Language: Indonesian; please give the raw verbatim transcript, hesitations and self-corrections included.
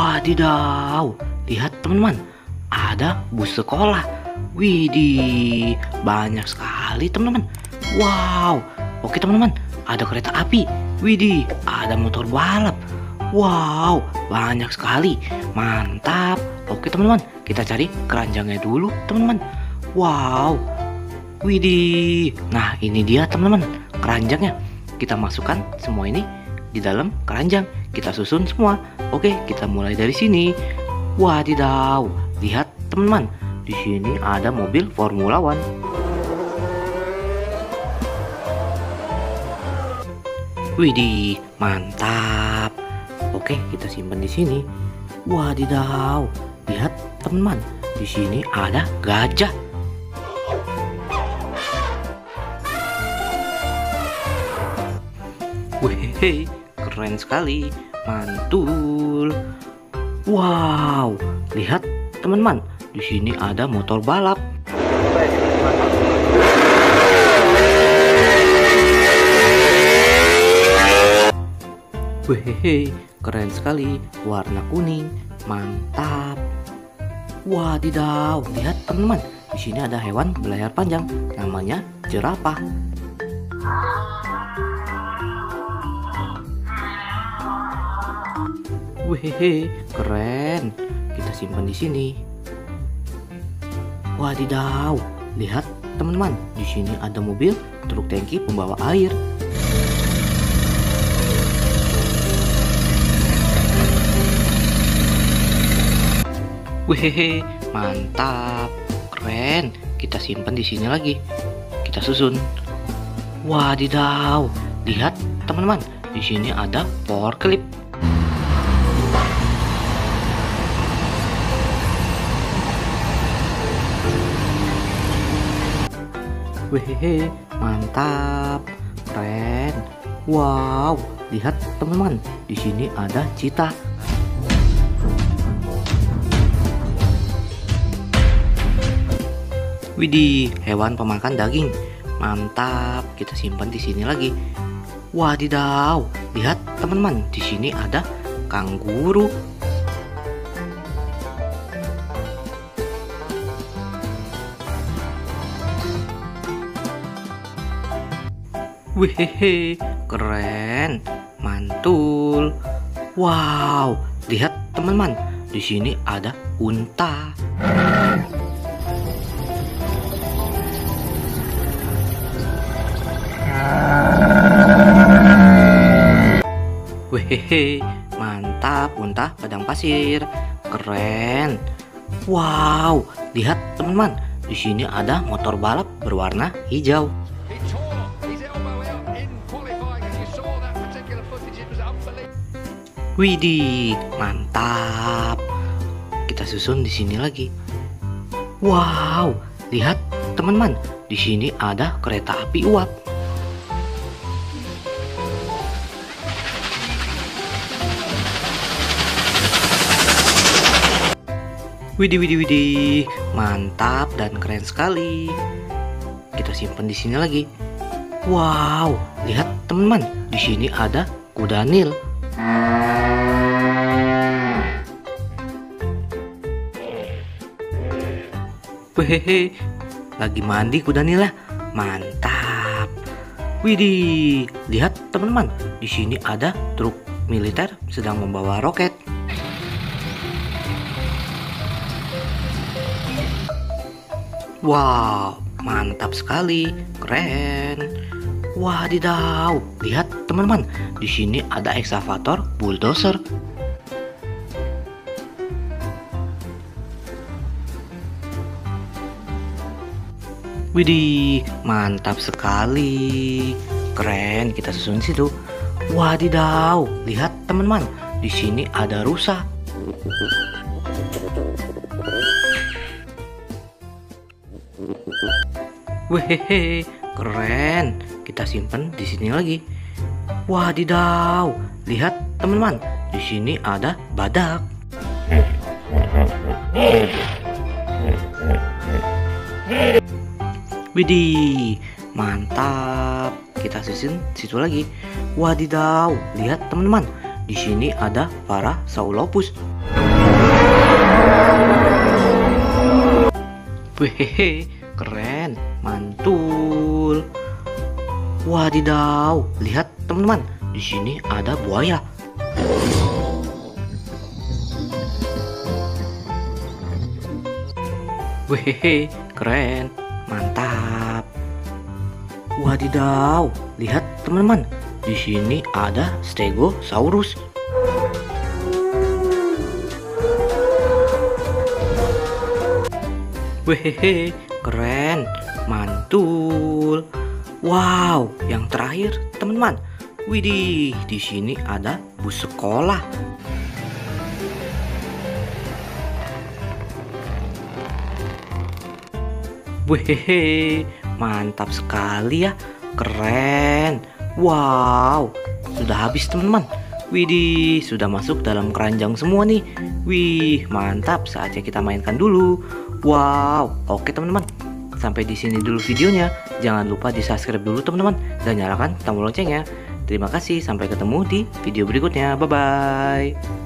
Wadidaw, lihat teman-teman, ada bus sekolah. Widih, banyak sekali teman-teman. Wow, oke teman-teman, ada kereta api. Widih, ada motor balap. Wow, banyak sekali. Mantap. Oke teman-teman, kita cari keranjangnya dulu teman-teman. Wow, widih. Nah ini dia teman-teman, keranjangnya. Kita masukkan semua ini di dalam keranjang. Kita susun semua. Oke, kita mulai dari sini. Wadidaw, lihat teman-teman, di sini ada mobil Formula One. Widih, mantap. Oke, kita simpan di sini. Wadidaw, lihat teman-teman, di sini ada gajah. Wih, keren sekali, mantul. Wow, lihat teman-teman, di sini ada motor balap. Wih, keren sekali, warna kuning, mantap. Wadidaw, lihat teman-teman, di sini ada hewan berlayar panjang, namanya jerapah. Wih, keren. Kita simpan di sini. Wadidaw, lihat teman-teman, di sini ada mobil truk tangki pembawa air. Wih, mantap, keren. Kita simpan di sini lagi. Kita susun. Wadidaw, lihat teman-teman, di sini ada power clip. Wih, mantap, keren. Wow, lihat teman-teman, di sini ada cheetah. Widih, hewan pemakan daging. Mantap, kita simpan di sini lagi. Wadidaw, lihat teman-teman, di sini ada kanguru. Wih, keren, mantul. Wow, lihat teman-teman, di sini ada unta. Wih, mantap, unta padang pasir, keren. Wow, lihat teman-teman, di sini ada motor balap berwarna hijau. Widih, mantap. Kita susun di sini lagi. Wow, lihat teman-teman, di sini ada kereta api uap. Widih, widih, widih, mantap dan keren sekali. Kita simpan di sini lagi. Wow, lihat teman-teman, di sini ada kuda Nil. Wehehe, lagi mandi kuda Nil ya. Mantap. Widih, lihat teman-teman, di sini ada truk militer sedang membawa roket. Wow, mantap sekali, keren. Wadidaw, lihat teman-teman, di sini ada ekskavator bulldozer. Widih, mantap sekali, keren. Kita susun di situ. Wadidaw, lihat teman-teman, di sini ada rusa. Wehehe, keren. Kita simpan di sini lagi. Wadidaw, lihat teman-teman, di sini ada badak. Widih, mantap. Kita susun situ lagi. Wadidaw, lihat teman-teman, di sini ada para Saulopus. Wehehe, keren, mantul. Wadidaw, lihat teman-teman, di sini ada buaya. Wehehe, keren, mantap. Wadidaw, lihat teman-teman, di sini ada Stegosaurus. Wehehe, keren, mantul. Wow, yang terakhir teman-teman, widih, di sini ada bus sekolah. Wehehe, mantap sekali ya, keren. Wow, sudah habis teman-teman. Widih, sudah masuk dalam keranjang semua nih. Wih, mantap, saatnya kita mainkan dulu. Wow, oke teman-teman. Sampai di sini dulu videonya. Jangan lupa di-subscribe dulu teman-teman dan nyalakan tombol loncengnya. Terima kasih, sampai ketemu di video berikutnya. Bye bye.